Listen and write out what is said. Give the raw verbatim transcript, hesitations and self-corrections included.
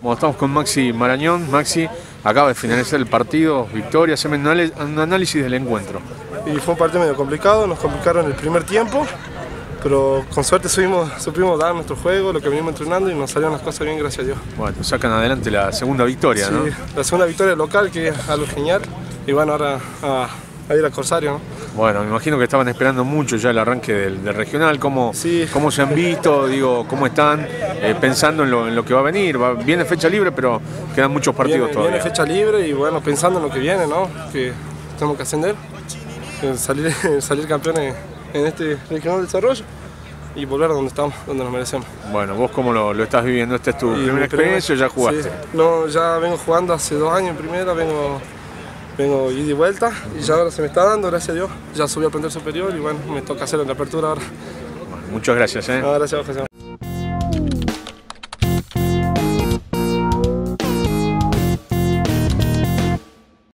Bueno, estamos con Maxi Marañón. Maxi, acaba de finalizar el partido, victoria, haceme un análisis del encuentro. Y fue un partido medio complicado, nos complicaron el primer tiempo, pero con suerte supimos, supimos dar nuestro juego, lo que venimos entrenando y nos salieron las cosas bien, gracias a Dios. Bueno, sacan adelante la segunda victoria, sí, ¿no? La segunda victoria local, que es algo genial, y bueno, ahora a, a ir a Corsario, ¿no? Bueno, me imagino que estaban esperando mucho ya el arranque del, del regional. ¿Cómo, sí. ¿Cómo se han visto? Digo, ¿cómo están eh, pensando en lo, en lo que va a venir? Va, viene fecha libre, pero quedan muchos partidos viene, todavía. Viene fecha libre y bueno, pensando en lo que viene, ¿no? Que tenemos que ascender, salir, salir campeones en este regional de desarrollo y volver a donde estamos, donde nos merecemos. Bueno, ¿vos cómo lo, lo estás viviendo? ¿Esta es tu y primera experiencia o ya jugaste? Sí. No, ya vengo jugando hace dos años en primera, vengo... Vengo ida y vuelta y ya ahora se me está dando, gracias a Dios. Ya subí al plantel superior y bueno, me toca hacer la apertura ahora. Bueno, muchas gracias. ¿eh? No, gracias a vos, José.